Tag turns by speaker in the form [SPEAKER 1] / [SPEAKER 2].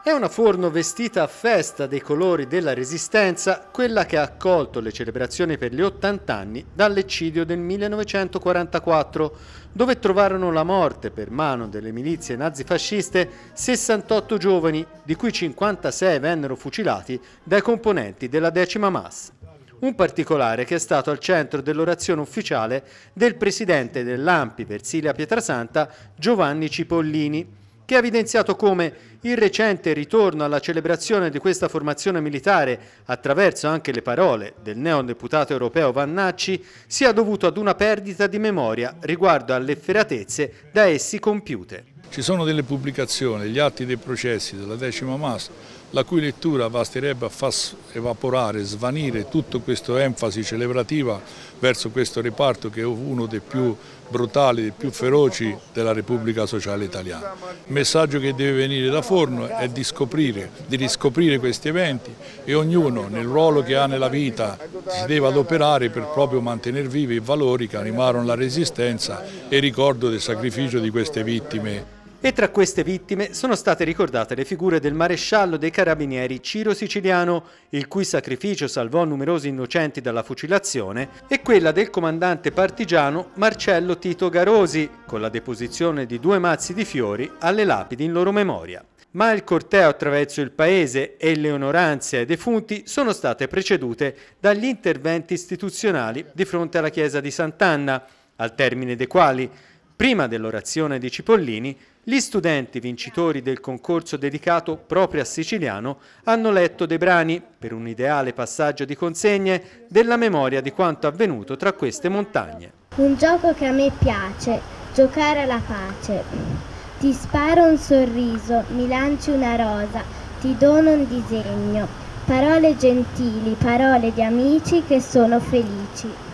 [SPEAKER 1] È una Forno vestita a festa dei colori della Resistenza, quella che ha accolto le celebrazioni per gli 80 anni dall'eccidio del 1944, dove trovarono la morte per mano delle milizie nazifasciste 68 giovani, di cui 56 vennero fucilati dai componenti della 10ª MAS. Un particolare che è stato al centro dell'orazione ufficiale del presidente dell'ANPI Versilia Pietrasanta, Giovanni Cipollini, che ha evidenziato come il recente ritorno alla celebrazione di questa formazione militare, attraverso anche le parole del neodeputato europeo Vannacci, sia dovuto ad una perdita di memoria riguardo alle efferatezze da essi compiute.
[SPEAKER 2] Ci sono delle pubblicazioni, gli atti dei processi della 10ª MAS, la cui lettura basterebbe a far evaporare, svanire tutta questa enfasi celebrativa verso questo reparto che è uno dei più brutali, dei più feroci della Repubblica Sociale Italiana. Il messaggio che deve venire da Forno è di riscoprire questi eventi e ognuno nel ruolo che ha nella vita si deve adoperare per proprio mantenere vivi i valori che animarono la Resistenza e il ricordo del sacrificio di queste vittime.
[SPEAKER 1] E tra queste vittime sono state ricordate le figure del maresciallo dei carabinieri Ciro Siciliano, il cui sacrificio salvò numerosi innocenti dalla fucilazione, e quella del comandante partigiano Marcello Tito Garosi, con la deposizione di 2 mazzi di fiori alle lapidi in loro memoria. Ma il corteo attraverso il paese e le onoranze ai defunti sono state precedute dagli interventi istituzionali di fronte alla chiesa di Sant'Anna, al termine dei quali, prima dell'orazione di Cipollini, gli studenti vincitori del concorso dedicato proprio a Siciliano hanno letto dei brani per un ideale passaggio di consegne della memoria di quanto avvenuto tra queste montagne.
[SPEAKER 3] Un gioco che a me piace, giocare alla pace. Ti sparo un sorriso, mi lanci una rosa, ti dono un disegno. Parole gentili, parole di amici che sono felici.